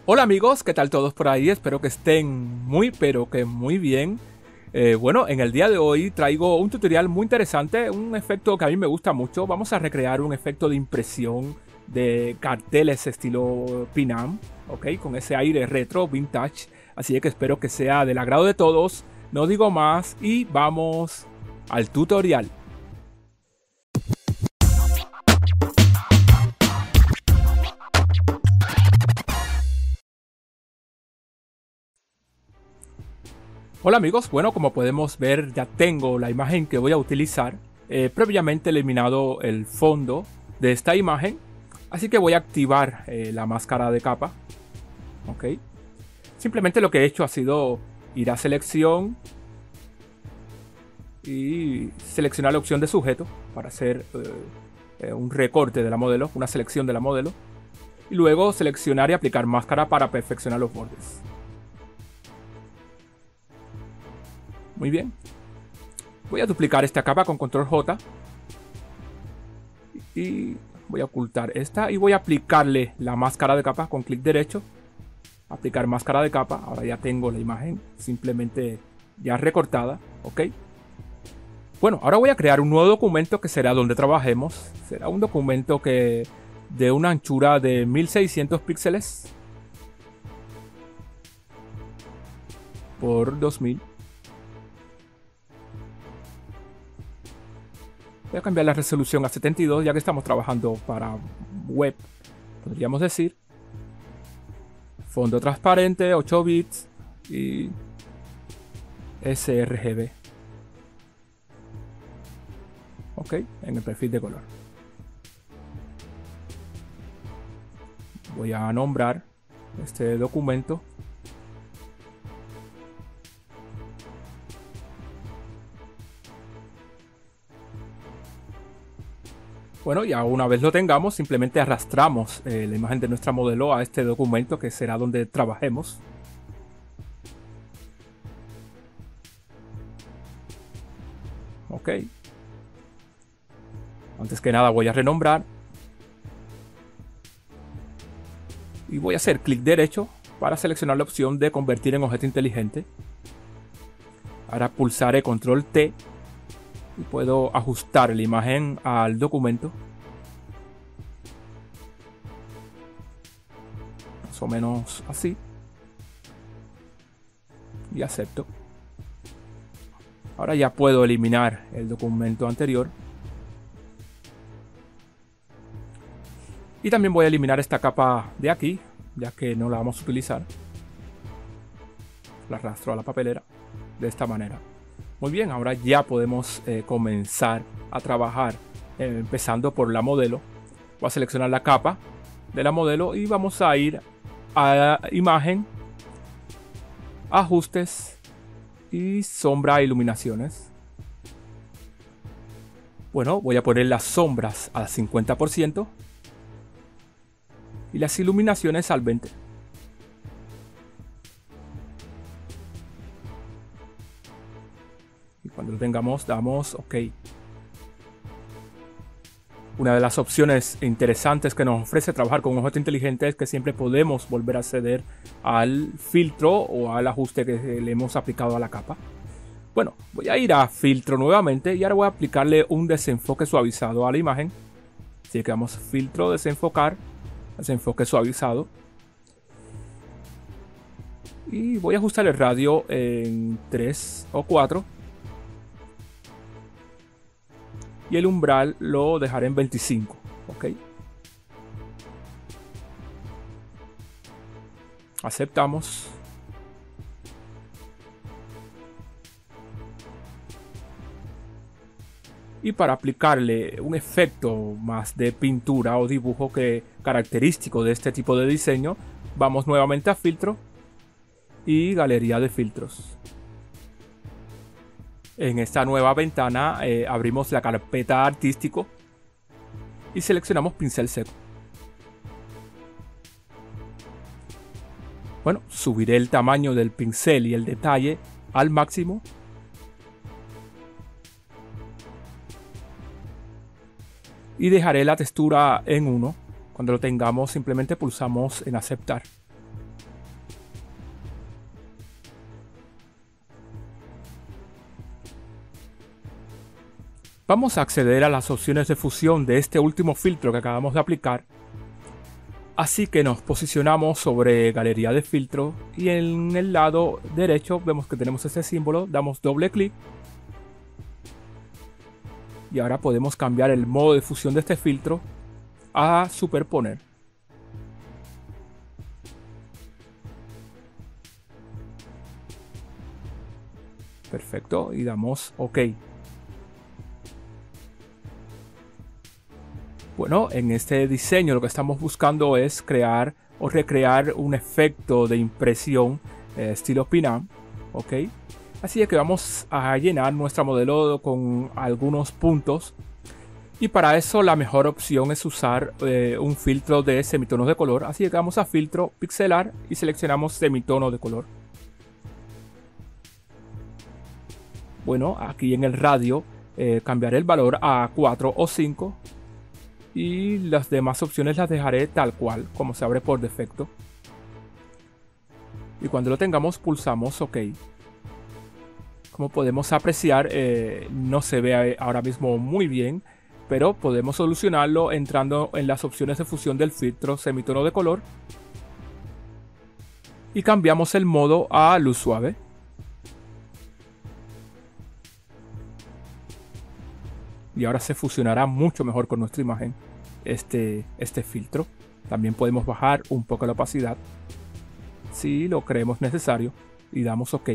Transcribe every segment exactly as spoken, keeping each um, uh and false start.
Hola amigos, ¿qué tal todos por ahí? Espero que estén muy pero que muy bien. Eh, bueno, en el día de hoy traigo un tutorial muy interesante, un efecto que a mí me gusta mucho. Vamos a recrear un efecto de impresión de carteles estilo Pinam, ¿ok? Con ese aire retro, vintage. Así que espero que sea del agrado de todos. No digo más y vamos al tutorial. Hola amigos, bueno, como podemos ver ya tengo la imagen que voy a utilizar. Eh, previamente eliminado el fondo de esta imagen, así que voy a activar eh, la máscara de capa. Ok, simplemente lo que he hecho ha sido ir a selección y seleccionar la opción de sujeto para hacer eh, un recorte de la modelo, una selección de la modelo, y luego seleccionar y aplicar máscara para perfeccionar los bordes. Muy bien. Voy a duplicar esta capa con control J. Y voy a ocultar esta. Y voy a aplicarle la máscara de capa con clic derecho. Aplicar máscara de capa. Ahora ya tengo la imagen simplemente ya recortada. Ok. Bueno, ahora voy a crear un nuevo documento que será donde trabajemos. Será un documento que de una anchura de mil seiscientos píxeles por dos mil. Voy a cambiar la resolución a setenta y dos ya que estamos trabajando para web, podríamos decir. Fondo transparente, ocho bits y sRGB. Ok, en el perfil de color. Voy a nombrar este documento. Bueno, ya una vez lo tengamos, simplemente arrastramos eh, la imagen de nuestra modelo a este documento que será donde trabajemos. Ok. Antes que nada voy a renombrar. Y voy a hacer clic derecho para seleccionar la opción de convertir en objeto inteligente. Ahora pulsaré control T. Y puedo ajustar la imagen al documento. Más o menos así. Y acepto. Ahora ya puedo eliminar el documento anterior. Y también voy a eliminar esta capa de aquí, ya que no la vamos a utilizar. La arrastro a la papelera de esta manera. Muy bien, ahora ya podemos eh, comenzar a trabajar eh, empezando por la modelo. Voy a seleccionar la capa de la modelo y vamos a ir a imagen, ajustes y sombra e iluminaciones. Bueno, voy a poner las sombras al cincuenta por ciento y las iluminaciones al veinte por ciento. Cuando lo tengamos, damos OK. Una de las opciones interesantes que nos ofrece trabajar con un objeto inteligente es que siempre podemos volver a acceder al filtro o al ajuste que le hemos aplicado a la capa. Bueno, voy a ir a filtro nuevamente y ahora voy a aplicarle un desenfoque suavizado a la imagen. Así que vamos a filtro, desenfocar, desenfoque suavizado. Y voy a ajustar el radio en tres o cuatro. Y el umbral lo dejaré en veinticinco. Ok. Aceptamos. Y para aplicarle un efecto más de pintura o dibujo que característico de este tipo de diseño, vamos nuevamente a filtro y galería de filtros. En esta nueva ventana eh, abrimos la carpeta artístico y seleccionamos pincel seco. Bueno, subiré el tamaño del pincel y el detalle al máximo. Y dejaré la textura en uno. Cuando lo tengamos simplemente pulsamos en aceptar. Vamos a acceder a las opciones de fusión de este último filtro que acabamos de aplicar. Así que nos posicionamos sobre galería de filtro y en el lado derecho vemos que tenemos ese símbolo, damos doble clic. Y ahora podemos cambiar el modo de fusión de este filtro a superponer. Perfecto, y damos OK. Bueno, en este diseño lo que estamos buscando es crear o recrear un efecto de impresión eh, estilo Pinam, ¿ok? Así que vamos a llenar nuestro modelo con algunos puntos. Y para eso la mejor opción es usar eh, un filtro de semitonos de color. Así que vamos a filtro, pixelar y seleccionamos semitono de color. Bueno, aquí en el radio eh, cambiaré el valor a cuatro o cinco. Y las demás opciones las dejaré tal cual, como se abre por defecto. Y cuando lo tengamos pulsamos OK. Como podemos apreciar, eh, no se ve ahora mismo muy bien, pero podemos solucionarlo entrando en las opciones de fusión del filtro semitono de color. Y cambiamos el modo a luz suave. Y ahora se fusionará mucho mejor con nuestra imagen este, este filtro. También podemos bajar un poco la opacidad si lo creemos necesario y damos OK.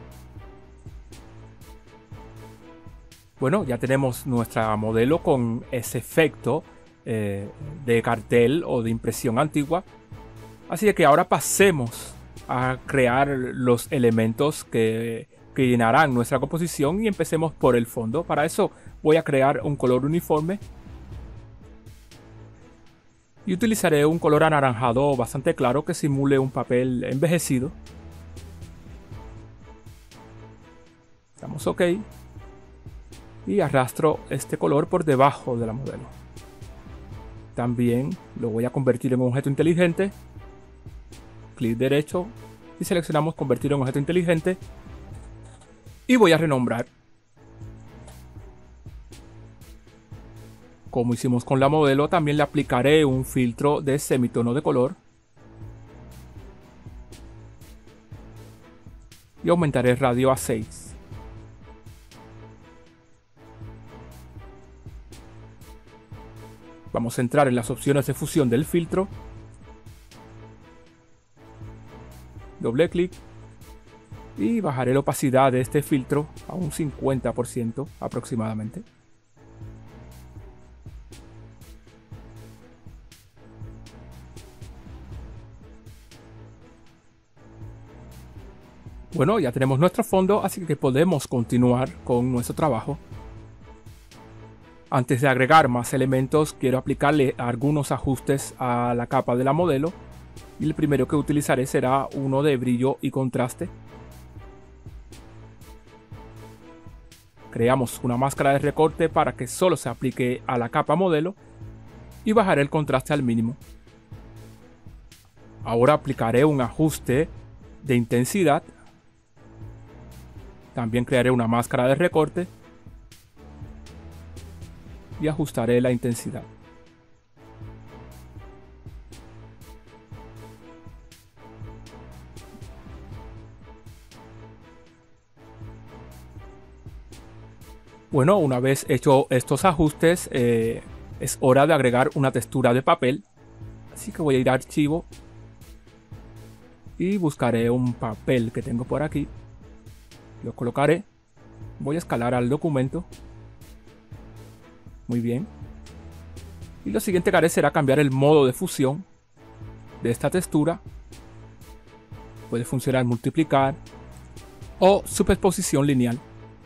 Bueno, ya tenemos nuestra modelo con ese efecto eh, de cartel o de impresión antigua. Así que ahora pasemos a crear los elementos que, que llenarán nuestra composición y empecemos por el fondo. Para eso voy a crear un color uniforme y utilizaré un color anaranjado bastante claro que simule un papel envejecido. Damos OK y arrastro este color por debajo de la modelo. También lo voy a convertir en un objeto inteligente. Clic derecho y seleccionamos convertir en objeto inteligente y voy a renombrar. Como hicimos con la modelo, también le aplicaré un filtro de semitono de color. Y aumentaré el radio a seis. Vamos a entrar en las opciones de fusión del filtro. Doble clic. Y bajaré la opacidad de este filtro a un cincuenta por ciento aproximadamente. Bueno, ya tenemos nuestro fondo, así que podemos continuar con nuestro trabajo. Antes de agregar más elementos, quiero aplicarle algunos ajustes a la capa de la modelo. Y el primero que utilizaré será uno de brillo y contraste. Creamos una máscara de recorte para que solo se aplique a la capa modelo. Y bajaré el contraste al mínimo. Ahora aplicaré un ajuste de intensidad. También crearé una máscara de recorte y ajustaré la intensidad. Bueno, una vez hecho estos ajustes, eh, es hora de agregar una textura de papel. Así que voy a ir a archivo y buscaré un papel que tengo por aquí. Lo colocaré, voy a escalar al documento, muy bien, y lo siguiente que haré será cambiar el modo de fusión de esta textura. Puede funcionar multiplicar o superposición lineal.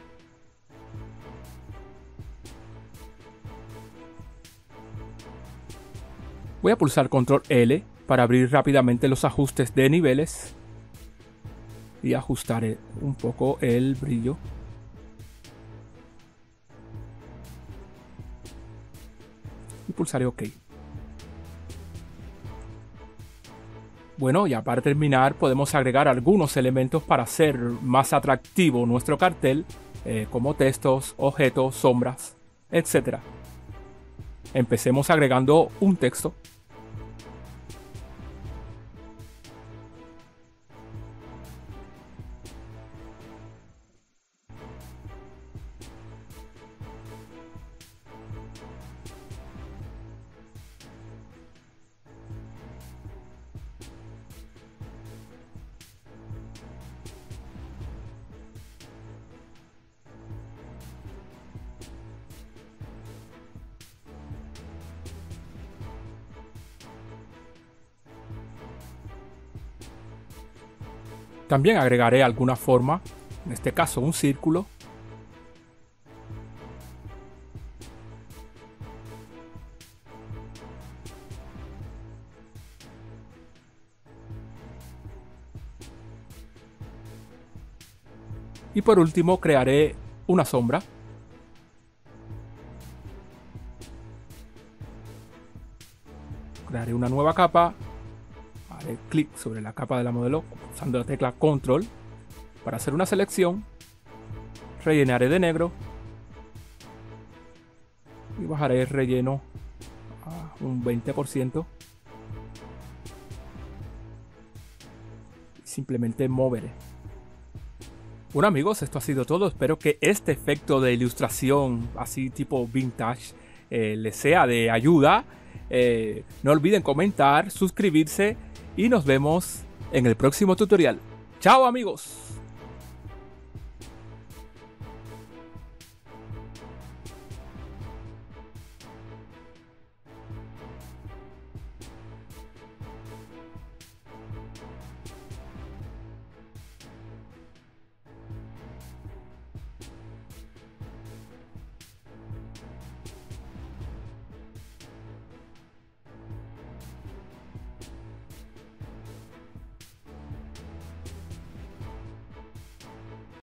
Voy a pulsar control L para abrir rápidamente los ajustes de niveles. Y ajustaré un poco el brillo. Y pulsaré OK. Bueno, ya para terminar podemos agregar algunos elementos para hacer más atractivo nuestro cartel, eh, como textos, objetos, sombras. etcétera. Empecemos agregando un texto. También agregaré alguna forma, en este caso un círculo. Y por último crearé una sombra. Crearé una nueva capa. Haré clic sobre la capa de la modelo usando la tecla control para hacer una selección. Rellenaré de negro y bajaré el relleno a un veinte por ciento. Simplemente moveré. Bueno amigos, esto ha sido todo. Espero que este efecto de ilustración así tipo vintage eh, les sea de ayuda. Eh, no olviden comentar, suscribirse y nos vemos en el próximo tutorial. ¡Chao amigos!